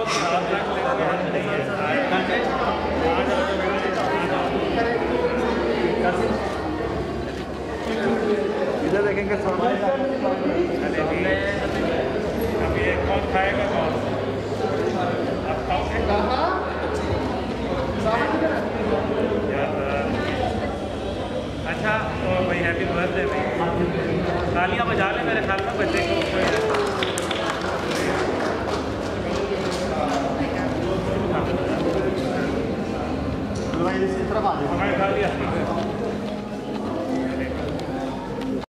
इधर देखेंगे अब ये कौन खाएगा कौन? आप खाओगे? अच्छा तो भाई हैप्पी बर्थडे भाई, तालियां बजा लें मेरे ख्याल में बच्चे को कोई इस तरफ आ जाओ। हमारे तालियां